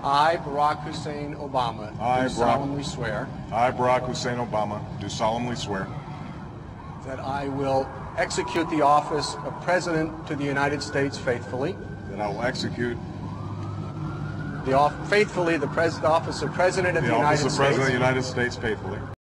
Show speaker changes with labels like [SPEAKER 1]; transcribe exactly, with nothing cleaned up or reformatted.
[SPEAKER 1] I, Barack Hussein Obama,
[SPEAKER 2] I,
[SPEAKER 1] do
[SPEAKER 2] Barack-
[SPEAKER 1] solemnly swear
[SPEAKER 2] I, Barack Hussein Obama, do solemnly swear
[SPEAKER 1] that I will execute the office of President to the United States faithfully,
[SPEAKER 2] that I will execute
[SPEAKER 1] the off faithfully the pres office of President of the,
[SPEAKER 2] the
[SPEAKER 1] United
[SPEAKER 2] office of
[SPEAKER 1] States,
[SPEAKER 2] President of the United States faithfully,